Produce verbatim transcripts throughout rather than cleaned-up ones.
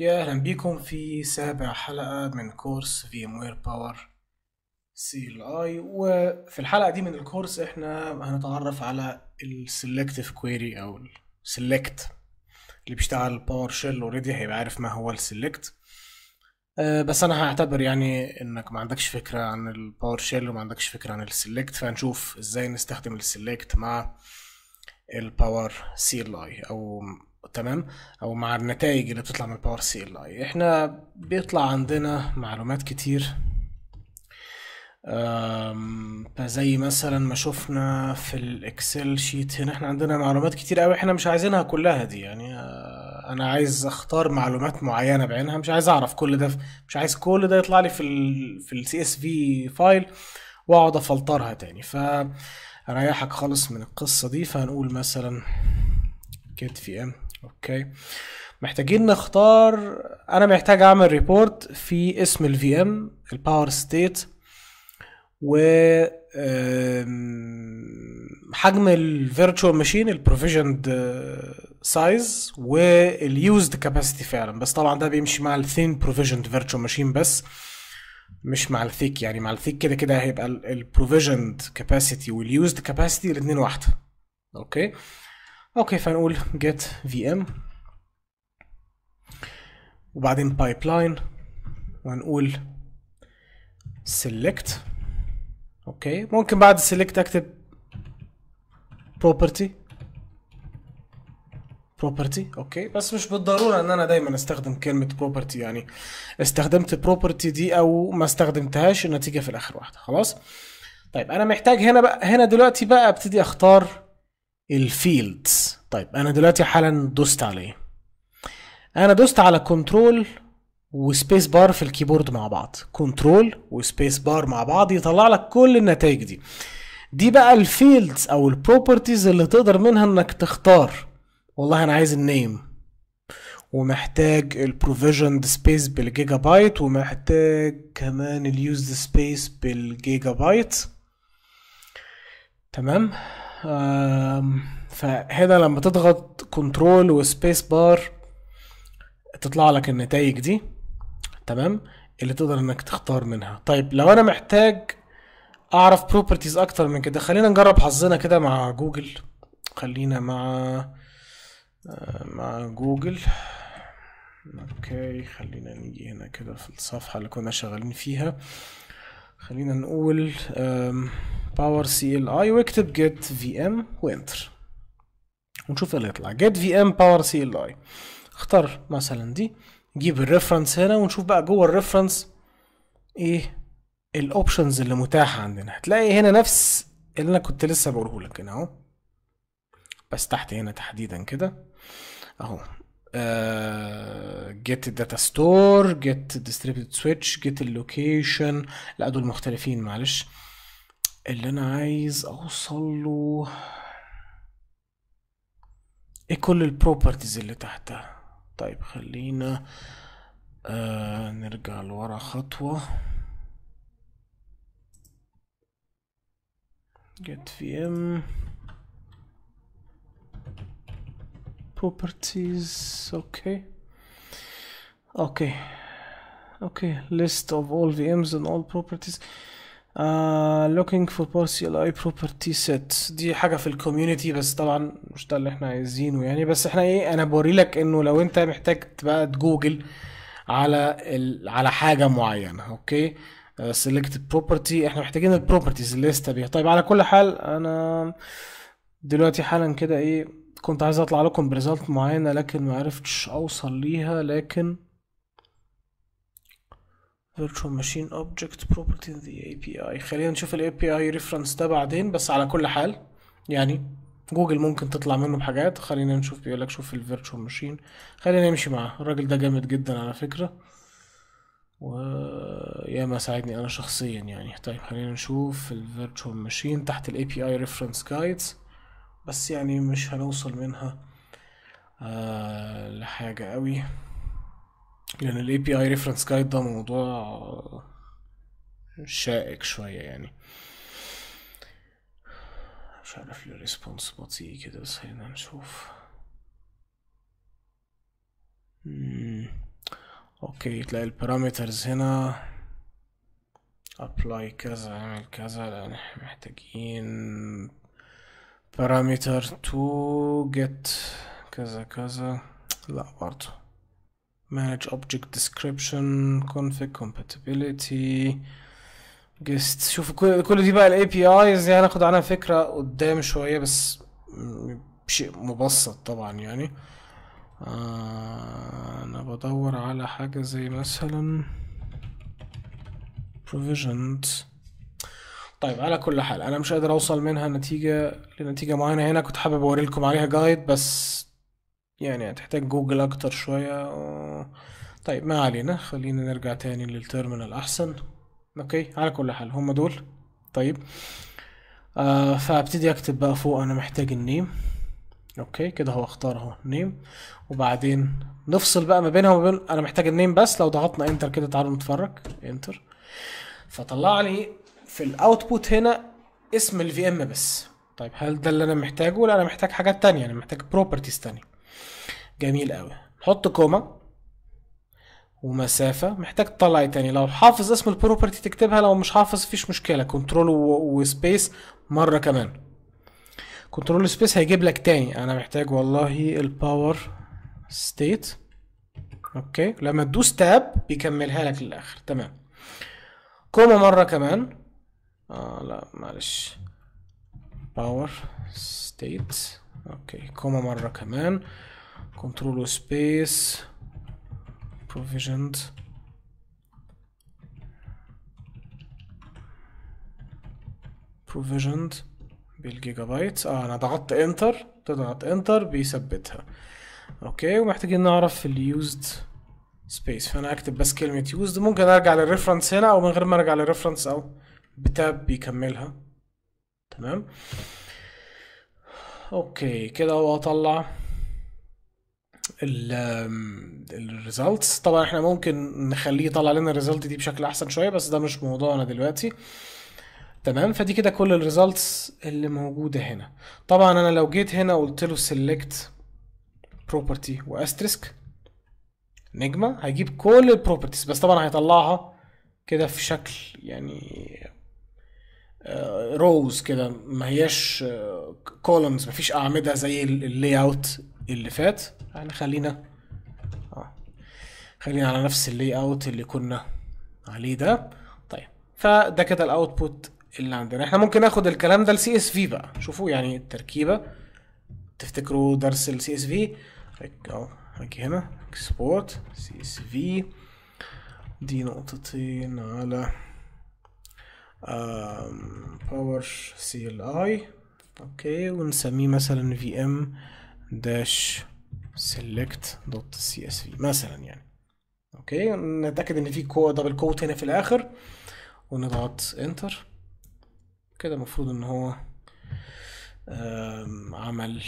يا أهلا بيكم في سابع حلقة من كورس VMware Power سي ال اي. وفي الحلقة دي من الكورس احنا هنتعرف على ال Selective Query أو ال Select. اللي بيشتغل باور شيل اوريدي هيبقى عارف ما هو ال Select. أه بس أنا هعتبر يعني إنك ما عندكش فكرة عن الباور شيل وما عندكش فكرة عن ال Select، فهنشوف إزاي نستخدم ال Select مع الباور سي ال اي او تمام او مع النتائج اللي بتطلع من الباور سي ال اي. احنا بيطلع عندنا معلومات كتير، أم، زي مثلا ما شفنا في الاكسل شيت هنا احنا عندنا معلومات كتير قوي احنا مش عايزينها كلها دي. يعني آه، انا عايز اختار معلومات معينة بعينها، مش عايز اعرف كل ده، مش عايز كل ده يطلع لي في ال في السي اس في فايل واقعد افلترها تاني. فريحك خالص من القصة دي. فهنقول مثلا كيت في ام. اوكي، محتاجين نختار. انا محتاج اعمل ريبورت في اسم الفي ام الباور ستيت و آم، حجم الفيرتشوال ماشين البروفيجند سايز واليوزد كاباسيتي فعلا. بس طبعا ده بيمشي مع الثين بروفيجند فيرتشوال ماشين بس مش مع الثيك. يعني مع الثيك كده كده هيبقى البروفيجند كاباسيتي واليوزد كاباسيتي الاثنين واحده. اوكي اوكي فنقول get vm وبعدين pipeline وهنقول select. اوكي، ممكن بعد select اكتب property property. اوكي، بس مش بالضرورة ان انا دايما استخدم كلمة property. يعني استخدمت property دي او ما استخدمتهاش النتيجة في الاخر واحدة. خلاص، طيب انا محتاج هنا بقى هنا دلوقتي بقى ابتدي اختار الفيلدز. طيب انا دلوقتي حالا دوست عليه، انا دوست على كنترول وسبيس بار في الكيبورد مع بعض. كنترول وسبيس بار مع بعض يطلع لك كل النتائج دي. دي بقى الفيلدز او البروبرتيز اللي تقدر منها انك تختار. والله انا عايز النيم ومحتاج البروفيجند سبيس بالجيجا بايت ومحتاج كمان اليوزد سبيس بالجيجا بايت. تمام. آم، فهنا لما تضغط كنترول وسبيس بار تطلع لك النتائج دي. تمام، اللي تقدر انك تختار منها. طيب لو انا محتاج اعرف بروبرتيز اكتر من كده، خلينا نجرب حظنا كده مع جوجل. خلينا مع آه، مع جوجل. اوكي، خلينا نيجي هنا كده في الصفحة اللي كنا شغالين فيها. خلينا نقول باور سي ال اي واكتب جيت في ام وانتر ونشوف ايه اللي يطلع. جيت في ام باور سي ال اي، اختار مثلا دي، نجيب الريفرنس هنا ونشوف بقى جوه الريفرنس ايه الاوبشنز اللي متاحه عندنا. هتلاقي هنا نفس اللي انا كنت لسه بقوله لك هنا اهو، بس تحت هنا تحديدا كده اهو. جيت الداتا ستور، جيت ديستريبيوتد سويتش، جيت اللوكيشن. لا دول مختلفين معلش. اللي انا عايز اوصل له ايه كل البروبرتيز اللي تحتها. طيب خلينا آه نرجع لورا خطوة. get vm properties. okay okay okay list of all V Ms and all properties. uh, looking for power C L I property set. دي حاجة في الكوميونتي بس طبعا مش ده اللي احنا عايزينه يعني. بس احنا ايه، انا بوري لك انه لو انت محتاج تبقى تجوجل على ال... على حاجة معينة. اوكي، select property، احنا محتاجين البروبرتيز الليستة بيها. طيب على كل حال انا دلوقتي حالا كده ايه، كنت عايز اطلع لكم بريزلت معينة لكن ما عرفتش اوصل ليها. لكن virtual machine object property in the إيه بي آي، خلينا نشوف ال إيه بي آي reference ده بعدين. بس على كل حال يعني جوجل ممكن تطلع منه بحاجات. خلينا نشوف، بيقولك شوف ال virtual machine. خلينا نمشي معاه، الراجل ده جامد جدا على فكرة وياما ساعدني انا شخصيا يعني. طيب خلينا نشوف ال virtual machine تحت ال إيه بي آي reference guides. بس يعني مش هنوصل منها آه لحاجة قوي لان ال إيه بي آي reference guide ده موضوع شائك شوية يعني. مش عارف ليه الريسبونس بطيء كده، بس خلينا نشوف. مم. اوكي تلاقي البارامترز هنا apply كذا اعمل كذا، لان احنا محتاجين parameter to get كذا كذا. لا برضه manage object description config compatibility guest. شوفوا كل, كل دي بقى ال إيه بي آيز يعني هناخد عنها فكرة قدام شوية، بس بشيء مبسط طبعا يعني. آه انا بدور على حاجة زي مثلا provisioned. طيب على كل حال انا مش قادر اوصل منها نتيجة لنتيجة معينة هنا، كنت حابب اوري لكم عليها جايد بس يعني هتحتاج جوجل اكتر شوية. طيب ما علينا، خلينا نرجع تاني للتيرمينال احسن. اوكي على كل حال هم دول. طيب آه فابتدي اكتب بقى فوق انا محتاج النيم. اوكي كده هو اختار اهو نيم، وبعدين نفصل بقى ما بينها وما بين انا محتاج النيم بس. لو ضغطنا انتر كده تعالوا نتفرج انتر، فطلع لي في الاوتبوت هنا اسم الفي ام بس. طيب هل ده اللي انا محتاجه؟ ولا انا محتاج حاجات تانية، انا محتاج بروبرتيز تانية. جميل قوي، نحط كوما ومسافة. محتاج تطلع ايه تاني؟ لو حافظ اسم البروبرتي تكتبها، لو مش حافظ مفيش مشكلة، كنترول وسبيس مرة كمان. كنترول سبيس هيجيب لك تاني انا محتاج والله الباور ستيت. اوكي لما تدوس تاب بيكملها لك للاخر. تمام. كوما مرة كمان. اه لا معلش، باور ستيت. اوكي كوما مرة كمان، كنترول سبيس provisioned provisioned بالجيجا بايت. اه انا ضغطت انتر، تضغط انتر بيثبتها. اوكي ومحتاجين نعرف اليوزد سبيس، فانا اكتب بس كلمة يوزد. ممكن ارجع للريفرنس هنا او من غير ما ارجع للريفرنس او بتاب بيكملها. تمام. اوكي كده هو طلع الريزلتس. طبعا احنا ممكن نخليه يطلع لنا الريزلت دي بشكل احسن شويه، بس ده مش موضوعنا دلوقتي. تمام. فدي كده كل الريزلتس اللي موجوده هنا. طبعا انا لو جيت هنا قلت له سيلكت بروبرتي واستريسك نجمه، هيجيب كل البروبرتيز، بس طبعا هيطلعها كده في شكل يعني روز كده، ما هياش كولومز، مفيش اعمده زي اللاي اوت اللي فات. يعني خلينا اه خلينا على نفس اللاي اوت اللي كنا عليه ده. طيب فده كده الاوتبوت اللي عندنا. احنا ممكن ناخد الكلام ده لسي اس في بقى. شوفوا يعني التركيبه، تفتكروا درس السي اس في اهو. هاجي هنا اكسبورت سي اس في دي نقطتين على باور سي ال اي. اوكي ونسميه مثلا في ام داش سيلكت دوت سي اس في مثلا يعني. اوكي نتاكد ان في كو دبل كوت هنا في الاخر ونضغط انتر. كده المفروض ان هو عمل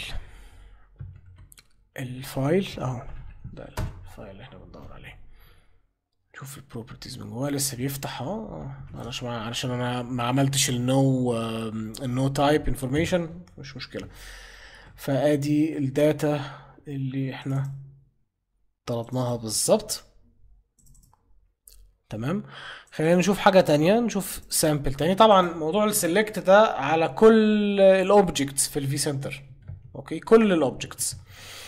الفايل اهو. ده الفايل اللي احنا بندور عليه. شوف البروبرتيز من جوه لسه بيفتح اهو. علشان علشان انا ما عملتش النو النو تايب انفورميشن، مش مشكله. فادي الداتا اللي احنا طلبناها بالظبط. تمام. خلينا نشوف حاجه تانية، نشوف سامبل تاني. طبعا موضوع السلكت ده على كل الاوبجكتس في الفي سنتر. اوكي كل الاوبجكتس.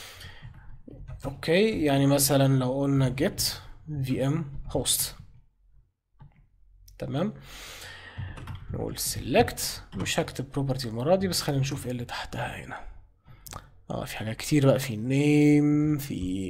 اوكي يعني مثلا لو قلنا get vm host. تمام. نقول select، مش هكتب property المرة دي، بس خلينا نشوف ايه اللي تحتها هنا. اه في حاجات كتير بقى، في name، في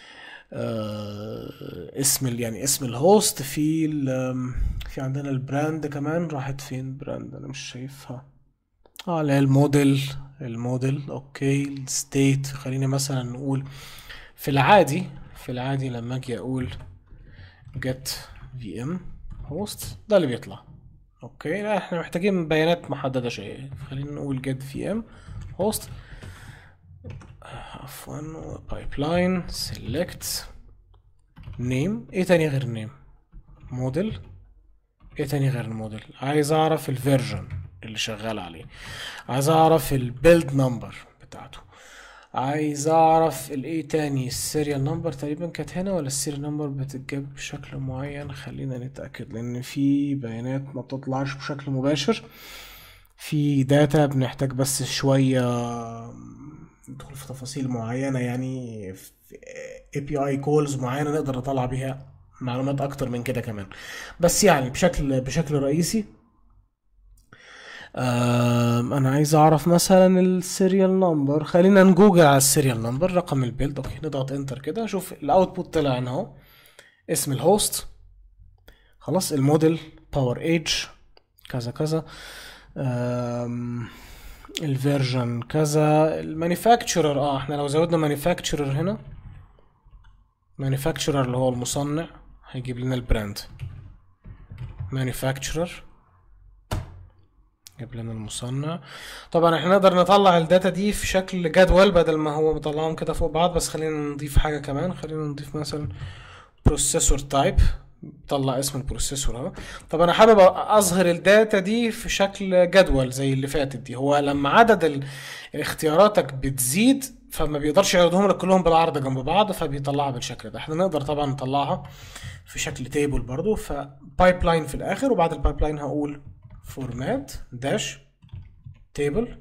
آه اسم ال يعني اسم الهوست، في في عندنا البراند كمان. راحت فين براند؟ انا مش شايفها. اه اللي هي الموديل الموديل. اوكي الستيت. خلينا مثلا نقول في العادي في العادي لما اجي اقول get vm host ده اللي بيطلع. اوكي لا احنا محتاجين بيانات محدده شويه. خلينا نقول get vm host عفوا pipeline select name. ايه تاني غير name؟ model. ايه تاني غير الموديل؟ عايز اعرف الفيرجن اللي شغال عليه، عايز اعرف البيلد نمبر بتاعته، عايز اعرف الايه تاني، السيريال نمبر تقريبا كانت هنا، ولا السيريال نمبر بتتجاب بشكل معين؟ خلينا نتأكد، لان في بيانات ما بتطلعش بشكل مباشر، في داتا بنحتاج بس شوية ندخل في تفاصيل معينة، يعني في اي بي اي كولز معينة نقدر نطلع بيها معلومات اكتر من كده كمان. بس يعني بشكل بشكل رئيسي آم، انا عايز اعرف مثلا السيريال نمبر، خلينا نجوجل على السيريال نمبر، رقم البيلد. اوكي نضغط انتر كده، شوف الاوتبوت طلع هنا اهو، اسم الهوست، خلاص، الموديل، باور ايج كذا كذا، آم، الفيرجن كذا، المانيفاكتشرر. اه احنا لو زودنا مانيفاكتشرر هنا، مانيفاكتشرر اللي هو المصنع، هيجيب لنا البراند مانيفاكتشرر، جاب لنا المصنع. طبعا احنا نقدر نطلع الداتا دي في شكل جدول بدل ما هو مطلعهم كده فوق بعض، بس خلينا نضيف حاجة كمان، خلينا نضيف مثلا بروسيسور تايب، طلع اسم البروسيسور اهو. طب انا حابب اظهر الداتا دي في شكل جدول زي اللي فاتت دي. هو لما عدد ال- اختياراتك بتزيد فما بيقدرش يعرضهم لك كلهم بالعرض جنب بعض، فبيطلعها بالشكل ده. احنا نقدر طبعا نطلعها في شكل تيبل برضو، فبايب لاين في الاخر، وبعد البايب لاين هقول فورمات داش تيبل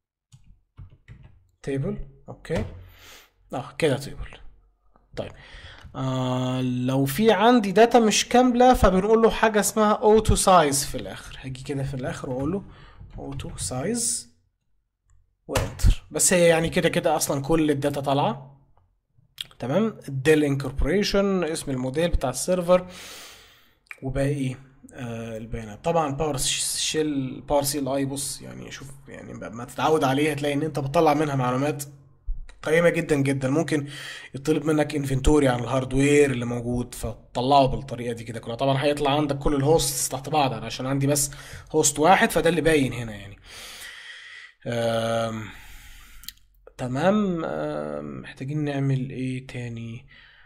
تيبل. اوكي اه كده تيبل. طيب آه لو في عندي داتا مش كامله فبنقول له حاجه اسمها اوتو سايز في الاخر، هاجي كده في الاخر واقول له اوتو سايز وانتر. بس هي يعني كده كده اصلا كل الداتا طالعه تمام. الديل انكوربوريشن، اسم الموديل بتاع السيرفر، وباقي آه البيانات. طبعا باور شيل، باور سي ال اي، بص يعني شوف يعني ما تتعود عليه هتلاقي ان انت بتطلع منها معلومات قيمة جدا جدا. ممكن يطلب منك انفنتوري عن الهاردوير اللي موجود فتطلعه بالطريقة دي كده كلها. طبعا هيطلع عندك كل الهوستس تحت بعض، أنا عشان عندي بس هوست واحد فده اللي باين هنا يعني. آم، تمام. آم، محتاجين نعمل ايه تاني؟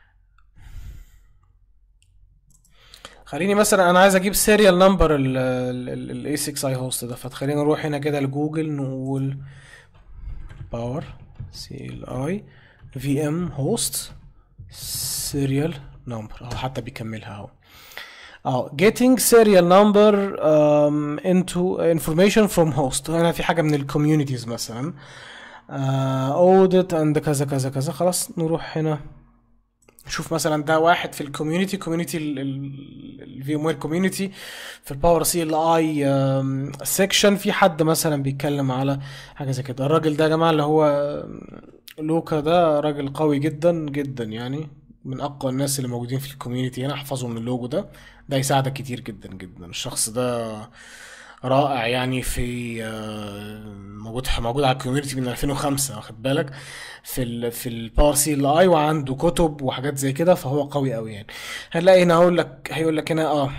خليني مثلا انا عايز اجيب سيريال نمبر ال اي ستة اي هوست ده، فتخلينا نروح هنا كده لجوجل نقول باور سي ال اي في ام هوست سيريال نمبر اهو، حتى بيكملها اهو. اه getting serial number um, into information from host. هنا في حاجة من الكوميونيتيز مثلا uh, audit and كذا كذا كذا. خلاص نروح هنا نشوف مثلا ده واحد في الكوميونتي، كوميونتي الفي ام وير كوميونتي في الباور سي ال اي سيكشن، في حد مثلا بيتكلم على حاجه زي كده. الراجل ده يا جماعه اللي هو لوكا ده راجل قوي جدا جدا، يعني من اقوى الناس اللي موجودين في الكوميونتي هنا. احفظوا من اللوجو ده، ده يساعدك كتير جدا جدا. الشخص ده رائع يعني، في آه، موجود موجود على الكوميونتي من ألفين وخمسة، واخد بالك، في ال في الباور سي ال اي، وعنده كتب وحاجات زي كده، فهو قوي قوي يعني. هنلاقي هنا هقول لك هيقول لك هنا اه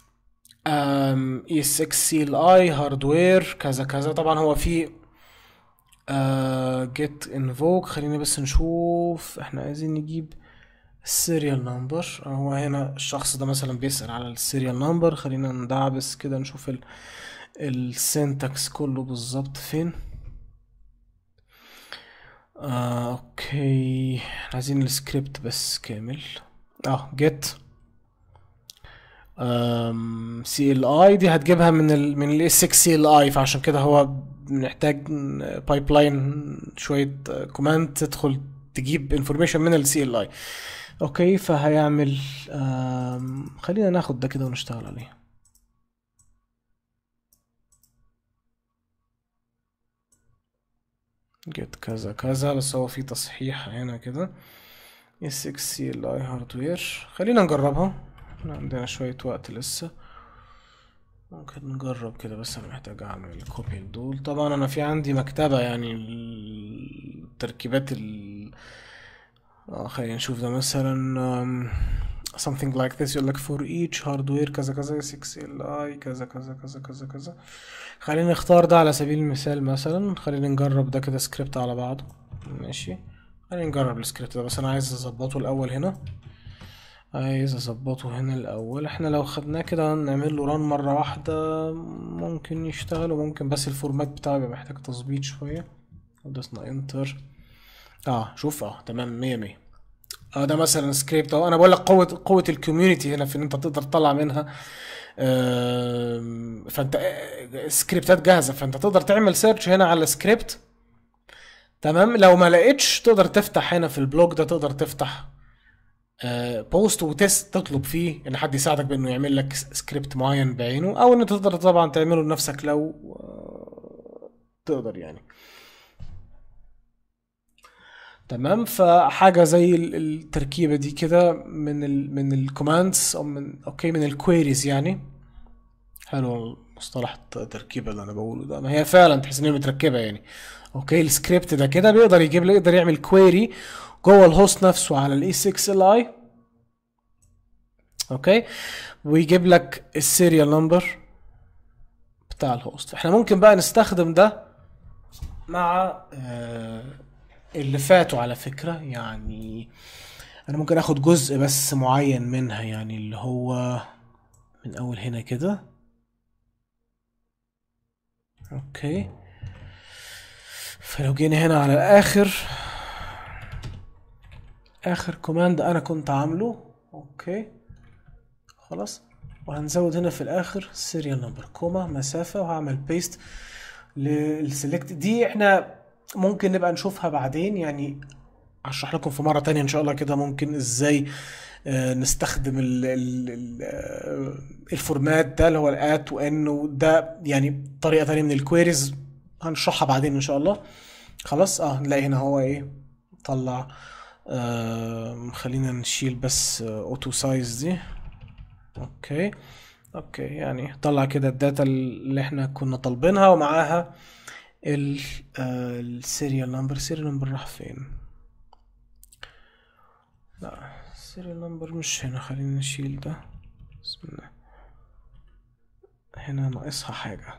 اي ستة سي ال اي هاردوير كذا كذا. طبعا هو في جيت انفوك. خلينا بس نشوف، احنا عايزين نجيب السيريال نمبر. هو هنا الشخص ده مثلا بيسأل على السيريال نمبر، خلينا ندعبس كده نشوف ال السنتكس كله بالظبط فين. آه اوكي، احنا عايزين السكريبت بس كامل. اه جيت سي ال اي دي هتجيبها من ال من الاس ستة سي ال اي، فعشان كده هو بنحتاج بايب لاين شويه كوماند تدخل تجيب انفورميشن من السي ال اي. اوكي فهيعمل آم، خلينا ناخد ده كده ونشتغل عليه. جيت كذا كذا، بس هو في تصحيح هنا كده اس ستة سي ال اي هاردوير. خلينا نجربها، احنا عندنا شوية وقت لسه، ممكن نجرب كده. بس انا محتاج اعمل كوبي لدول. طبعا انا في عندي مكتبة يعني التركيبات ال اه خلينا نشوف ده مثلا um, something like this. يقول لك for each hardware كذا كذا ستة سي ال اي كذا كذا كذا كذا كذا. خلينا نختار ده على سبيل المثال مثلا. خلينا نجرب ده كده سكريبت على بعضه، ماشي. خلينا نجرب السكريبت ده، بس انا عايز اظبطه الاول هنا، عايز اظبطه هنا الاول. احنا لو خدناه كده نعمل له ران مره واحده ممكن يشتغل، وممكن بس الفورمات بتاعه يبقى محتاج تظبيط شويه. دوسنا انتر. اه شوف اه تمام مية مية. اه ده مثلا سكريبت اهو، انا بقول لك قوه قوه الكوميونتي هنا في ان انت تقدر تطلع منها. آم، فانت آه، سكريبتات جاهزه، فانت تقدر تعمل سيرش هنا على سكريبت. تمام، لو ما لقيتش تقدر تفتح هنا في البلوج ده، تقدر تفتح آه، بوست وتست تطلب فيه ان حد يساعدك بانه يعمل لك س- سكريبت معين بعينه، او ان تقدر طبعا تعمله لنفسك لو آه، تقدر يعني. تمام، فحاجة زي ال- التركيبة دي كده من ال من الكوماندز او من اوكي من الكويريز يعني. حلو مصطلح الت- التركيبة اللي انا بقوله ده، ما هي فعلا تحس ان هي متركبة يعني. اوكي السكريبت ده كده بيقدر يجيب لي، يقدر يعمل كويري جوه الهوست نفسه على الاي ستة ال اي. اوكي، ويجيب لك السيريال نمبر بتاع الهوست. احنا ممكن بقى نستخدم ده مع آه، اللي فاتوا على فكرة يعني. انا ممكن اخد جزء بس معين منها يعني، اللي هو من اول هنا كده. اوكي، فلو جينا هنا على الاخر، اخر كوماند انا كنت عامله. اوكي خلاص، وهنزود هنا في الاخر سيريال نمبر كوما مسافة، وهعمل بيست للسلكت دي. احنا ممكن نبقى نشوفها بعدين يعني، هشرح لكم في مرة تانية ان شاء الله كده ممكن ازاي آه، نستخدم ال ال ال آه، الفورمات ده اللي هو الات وان، وده يعني طريقة تانية من الكويريز هنشرحها بعدين ان شاء الله. خلاص اه نلاقي هنا هو ايه طلع. آه خلينا نشيل بس اوتو سايز دي. اوكي اوكي يعني طلع كده الداتا اللي احنا كنا طالبينها، ومعاها السيريال نمبر. السيريال نمبر راح فين؟ لا السيريال نمبر مش هنا، خلينا نشيل ده. بسم الله، هنا ناقصها حاجة،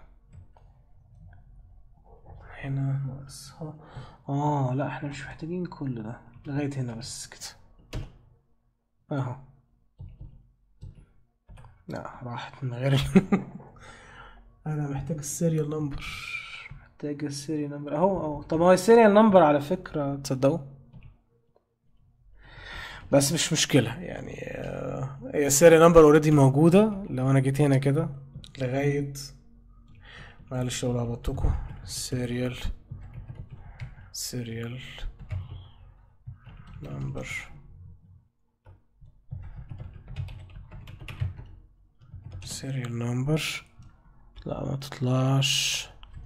هنا ناقصها. اه لا احنا مش محتاجين كل ده لغاية هنا بس كده اهو. لا راحت من غير انا محتاج السيريال نمبر، محتاج السيريال نمبر اهو اهو. طب هو السيريال نمبر على فكرة تصدقوا بس مش مشكلة يعني، آه، هي السيريال نمبر اوريدي موجودة. لو انا جيت هنا كده لغاية، معلش لو لخبطتكوا، سيريال سيريال نمبر سيريال نمبر، لا ما تطلعش.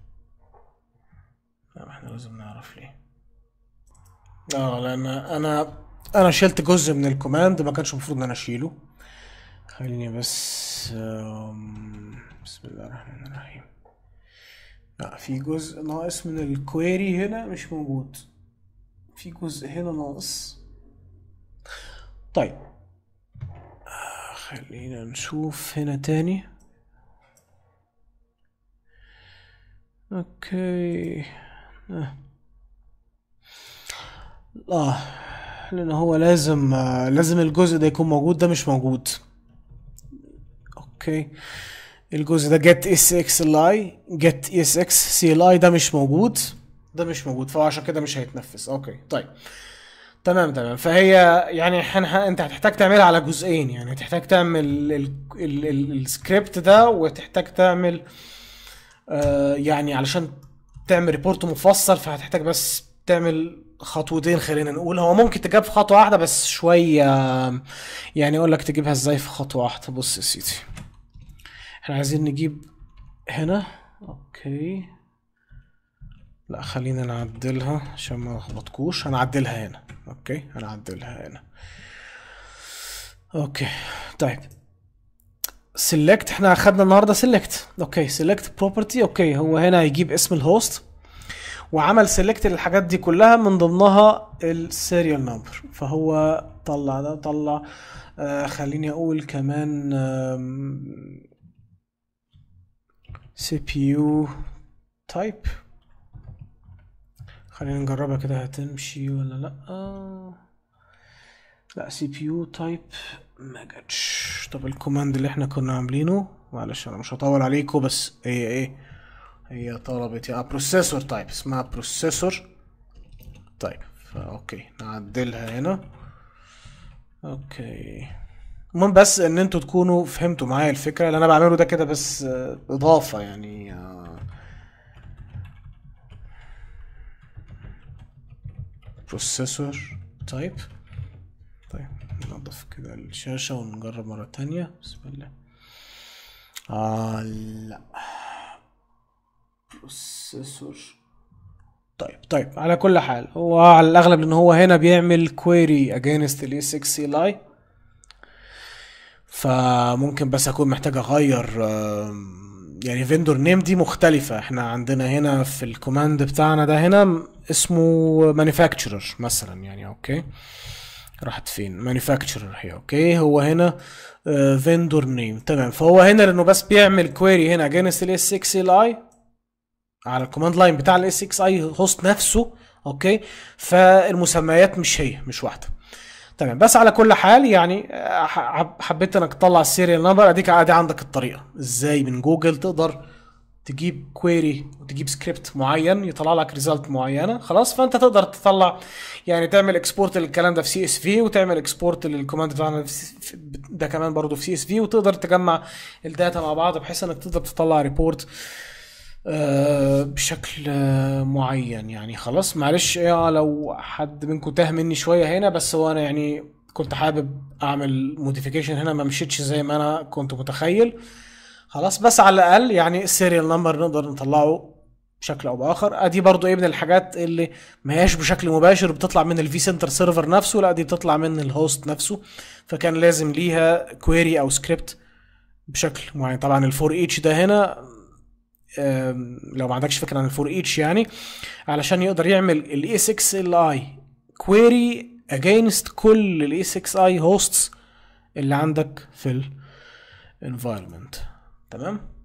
لا احنا لازم نعرف ليه. اه لان انا انا شلت جزء من الكوماند ما كانش المفروض ان انا اشيله. خليني بس آم، بسم الله الرحمن الرحيم. لا في جزء ناقص من الكويري هنا مش موجود، في جزء هنا ناقص. طيب خلينا نشوف هنا تاني. اوكي اه, آه. لان هو لازم آه لازم الجزء ده يكون موجود، ده مش موجود. اوكي الجزء ده get اس اكس ال اي get اس اكس سي ال اي ده مش موجود، ده مش موجود، فهو عشان كده مش هيتنفذ. اوكي طيب تمام تمام. فهي يعني حنها انت هتحتاج تعملها على جزئين يعني، هتحتاج تعمل ال- ال- ال- السكريبت ده، وتحتاج تعمل آه يعني علشان تعمل ريبورت مفصل، فهتحتاج بس تعمل خطوتين. خلينا نقول هو ممكن تجيب في خطوة واحدة بس شوية يعني. اقول لك تجيبها ازاي في خطوة واحدة. بص يا سيدي، احنا عايزين نجيب هنا. اوكي لا خلينا نعدلها عشان ما اخبطكوش، هنعدلها هنا. اوكي هنعدلها هنا. اوكي طيب سيلكت، احنا اخدنا النهارده سيلكت. اوكي سيلكت بروبرتي. اوكي هو هنا هيجيب اسم الهوست، وعمل سيلكت للحاجات دي كلها من ضمنها السيريال نمبر، فهو طلع ده طلع. آه خليني اقول كمان سي بي يو تايب. خلينا نجربها كده هتمشي ولا لا. آه. لا سي بي يو تايب ما جاتش. طب الكوماند اللي احنا كنا عاملينه، معلش انا مش هطول عليكم، بس هي ايه، هي طلبت يا بروسيسور تايب، اسمها بروسيسور تايب. فا اوكي نعدلها هنا. اوكي المهم بس ان انتوا تكونوا فهمتوا معايا الفكره اللي انا بعمله ده كده، بس آه، اضافه يعني. بروسيسور تايب. طيب ننضف كده الشاشه ونجرب مره تانية. بسم الله. آه لا بروسيسور. طيب طيب على كل حال هو على الاغلب لان هو هنا بيعمل كويري اجينست الاي ستة سي لاي، فممكن بس اكون محتاج اغير آم، يعني فيندور نيم دي مختلفة. احنا عندنا هنا في الكوماند بتاعنا ده هنا اسمه مانيفاكتشرر مثلا يعني. اوكي راحت فين مانيفاكتشرر هي. اوكي هو هنا فيندور نيم تمام. فهو هنا لانه بس بيعمل كويري هنا اجينست الاس ستة ال اي على الكوماند لاين بتاع الاس ستة اي هوست نفسه. اوكي فالمسميات مش هي مش واحده. تمام بس على كل حال يعني ح- حبيت انك تطلع السيريال نمبر. اديك عادي عندك الطريقه ازاي من جوجل تقدر تجيب كويري وتجيب سكريبت معين يطلع لك ريزلت معينه. خلاص فانت تقدر تطلع يعني تعمل اكسبورت للكلام ده في سي اس في، وتعمل اكسبورت للكوماند بتاعنا في- ده كمان برضه في سي اس في، وتقدر تجمع الداتا مع بعض بحيث انك تقدر تطلع ريبورت آه، بشكل آه، معين يعني. خلاص معلش ايه لو حد منكم تاه مني شويه هنا، بس هو انا يعني كنت حابب اعمل موديفيكيشن هنا ما مشيتش زي ما انا كنت متخيل. خلاص بس على الاقل يعني السيريال نمبر نقدر نطلعه بشكل او باخر. ادي برضو ايه من الحاجات اللي ما هياش بشكل مباشر بتطلع من الفي سنتر سيرفر نفسه، لا دي بتطلع من الهوست نفسه، فكان لازم ليها كويري او سكريبت بشكل معين. طبعا الفور ايتش ده هنا آم، لو ما عندكش فكره عن الفور ايتش يعني علشان يقدر يعمل الاي ستة ال اي كويري اجينست كل الاي ستة اي هوستس اللي عندك في الانفايرمنت. تمام